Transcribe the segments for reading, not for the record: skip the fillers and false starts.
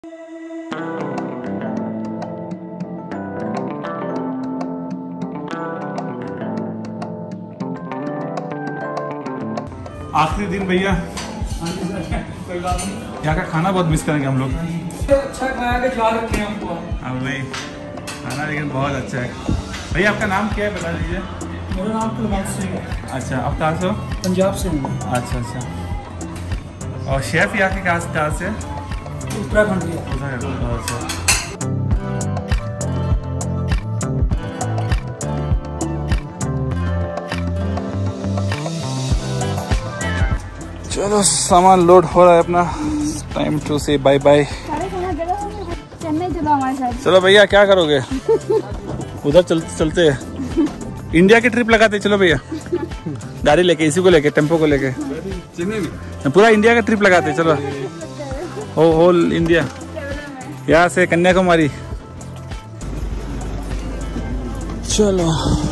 आखिरी दिन भैया, यहाँ का खाना बहुत मिस करेंगे हम लोग। अच्छा खाया के ख्याल रखें हमको। हाँ भाई, खाना लेकिन बहुत अच्छा है। भैया आपका नाम क्या है बता दीजिए। मेरा नाम पुलक सिंह है। अच्छा, आप कहाँ से हो? पंजाब से हूँ। अच्छा अच्छा। और शेफ यहाँ के कहाँ से? उत्तराखंड के। अच्छा। चलो सामान लोड हो रहा है अपना। Time to say bye bye. Chennai चलो हमारे साथ। चलो भैया क्या करोगे? उधर चलते हैं। इंडिया की ट्रिप लगाते चलो भैया, गाड़ी लेके, इसी को लेके, टेम्पो को लेके पूरा इंडिया का ट्रिप लगाते चलो। होल इंडिया, यहाँ से कन्याकुमारी। चलो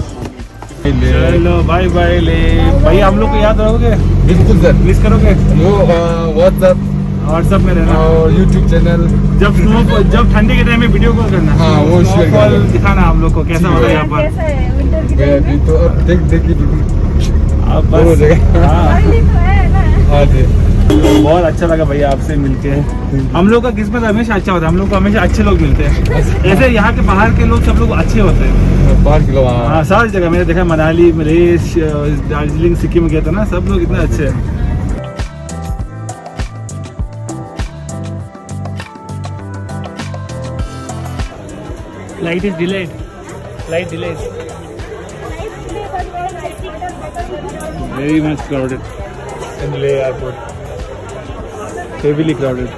बाय बाय ले भैया, हम लोग को याद रहोगे? बिल्कुल सर, मिस करोगे? व्हाट्सएप में रहना और यूट्यूब चैनल। जब ठंडी के टाइम में वीडियो कॉल करना। हाँ, वो कॉल दिखाना हम लोग को कैसा हो रहा है यहाँ पर। तो अब देख अब बस हाँ जी, बहुत अच्छा लगा भैया आपसे मिलके। हम लोग का किस्मत हमेशा अच्छा होता है, हम लोग को हमेशा अच्छे लोग मिलते हैं। ऐसे यहाँ के बाहर के लोग सब लोग अच्छे होते हैं। बाहर के लोग हाँ, सारी जगह मैंने देखा, मनाली, मलेश, दार्जिलिंग, सिक्किम गया था ना, सब लोग इतने अच्छे हैं। Flight is delayed. Flight delays. Very much crowded in Leh airport. Heavily crowded.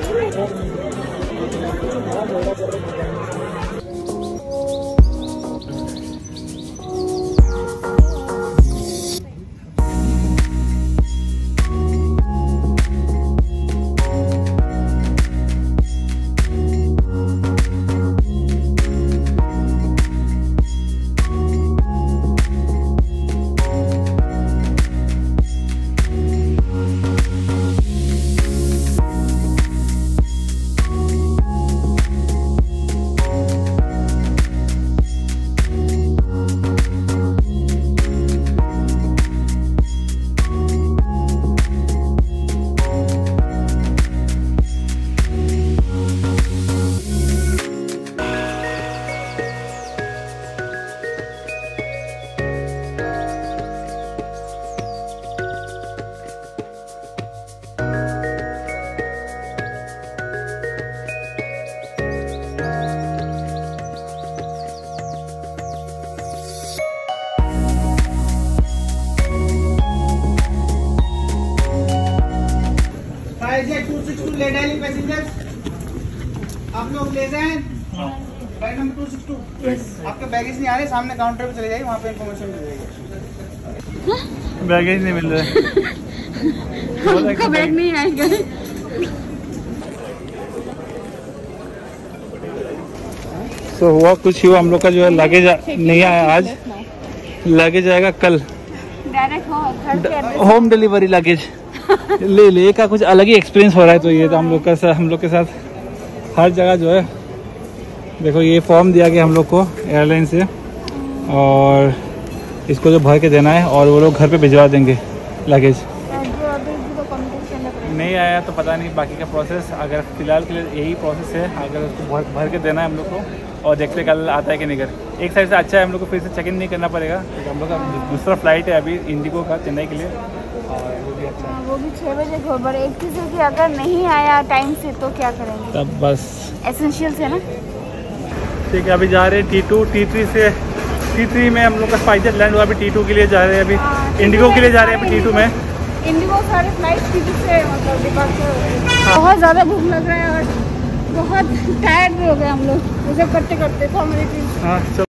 आप लोग ले जाएं फ्लाइट नंबर 262। आपके बैगेज नहीं आ रहे, सामने काउंटर पे चले जाइए, वहाँ पे इन्फॉर्मेशन मिल जाएगी। बैगेज नहीं मिल रहा है। हमको बैग नहीं आएगा। तो हुआ कुछ हुआ, हम लोग का जो है लगेज नहीं आया आज, लगेज आएगा कल। डायरेक्ट होम डिलीवरी लगेज ले का कुछ अलग ही एक्सपीरियंस हो रहा है। तो ये तो हम लोग के साथ हर जगह जो है, देखो ये फॉर्म दिया गया हम लोग को एयरलाइन से, और इसको जो भर के देना है और वो लोग घर पे भिजवा देंगे लगेज। नहीं आया तो पता नहीं बाकी का प्रोसेस, अगर फ़िलहाल के लिए यही प्रोसेस है, अगर उसको भर के देना है हम लोग को, और देखते कल आता है कि नहीं कर। एक साइड से अच्छा है, हम लोग को फिर से चेक इन नहीं करना पड़ेगा, क्योंकि हम लोग का दूसरा फ्लाइट है अभी इंडिगो का चेन्नई के लिए, और वो भी अच्छा है। वो भी 6 बजे खबर। एक चीज़ है कि अगर नहीं आया टाइम से तो क्या करेंगे, तब बस एसेंशियल्स है ना। ठीक है, अभी जा रहे हैं T2, T3 से, T3 में हम लोग का स्पाइसजेट लैंड हुआ, अभी T2 के लिए जा रहे हैं, अभी इंडिगो के लिए जा रहे हैं, अभी T2 में। इंडिगो सारे फ्लाइट T2 से मतलब डिपार्चर। बहुत ज़्यादा भूख लग रहा है और बहुत टायर्ड भी हो गए हम लोग, मुझे करते करते फॉर्मेलिटीज। हाँ।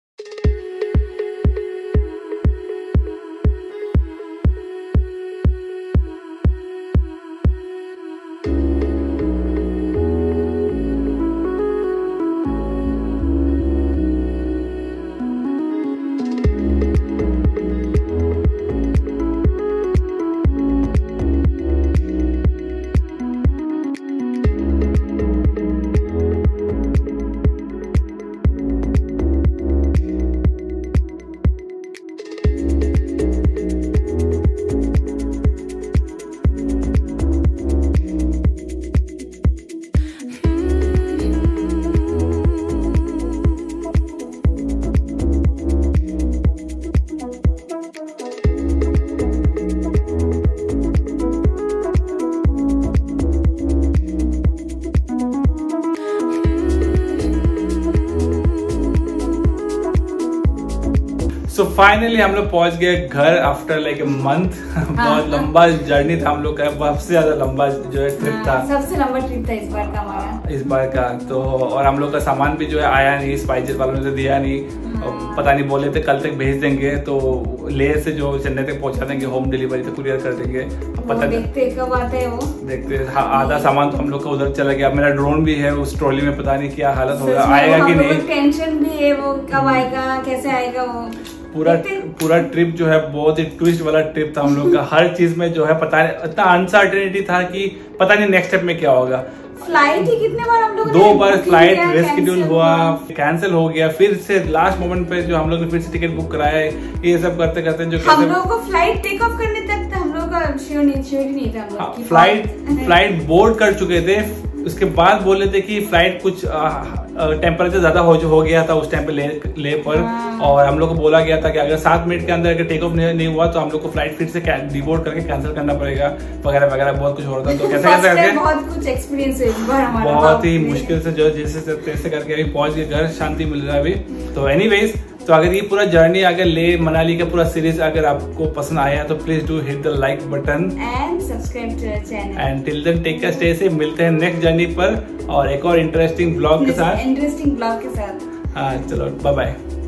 सो फाइनली हम लोग पहुंच गए घर आफ्टर लाइक ए मंथ। बहुत लंबा जर्नी था हम लोग का, सबसे ज्यादा लंबा जो है ट्रिप था, सबसे लंबा ट्रिप था इस बार का हमारा, इस बार का। तो और हम लोग का सामान भी जो है आया नहीं, स्पाइसेस वालों ने तो दिया नहीं, पता नहीं बोले थे कल तक भेज देंगे, तो लेह से जो चेन्नई तक पहुंचा देंगे, होम डिलीवरी तो कुरियर कर देंगे, पता नहीं देखते कब आता है वो, देखते। आधा सामान तो हम लोग का उधर चला गया, मेरा ड्रोन भी है उस ट्रॉली में, पता नहीं क्या हालत होगा, आएगा कि नहीं, टेंशन भी है वो कब आएगा कैसे आएगा वो। पूरा ट्रिप जो है बहुत ही ट्विस्ट वाला ट्रिप था हम लोग का। हर चीज में जो है पता नहीं, इतना अनसर्टेनिटी था कि पता नहीं नेक्स्ट स्टेप में क्या होगा। फ्लाइट ही कितने बार हम लोग 2 बार फ्लाइट रेस्केड्यूल हुआ, कैंसिल हो गया, फिर से लास्ट मोमेंट पे जो हम लोग ने फिर से टिकट बुक कराया, ये सब करते करते जो हम लोगों को फ्लाइट टेक ऑफ करने तक हम लोग का श्योर नहीं था। फ्लाइट बोर्ड कर चुके थे, उसके बाद बोले थे कि फ्लाइट कुछ टेम्परेचर ज्यादा हो गया था उस टाइम पे ले पर, और हम लोग को बोला गया था कि अगर 7 मिनट के अंदर अगर टेक ऑफ नहीं हुआ तो हम लोग को फ्लाइट फिर से डिबोर्ड करके कैंसिल करना पड़ेगा, वगैरह वगैरह बहुत कुछ हो रहा था। तो कैसे करके बहुत कुछ एक्सपीरियंस है बहुत ही मुश्किल से जो जैसे तैसे करके अभी पहुंच गए घर, शांति मिल रहा है अभी। तो एनीवेज, तो अगर ये पूरा जर्नी अगर ले मनाली का पूरा सीरीज अगर आपको पसंद आया तो please do hit the like button and subscribe to our channel and till then take care, stay safe. मिलते हैं नेक्स्ट जर्नी पर और एक और इंटरेस्टिंग ब्लॉग के साथ। हाँ चलो बाय बाय।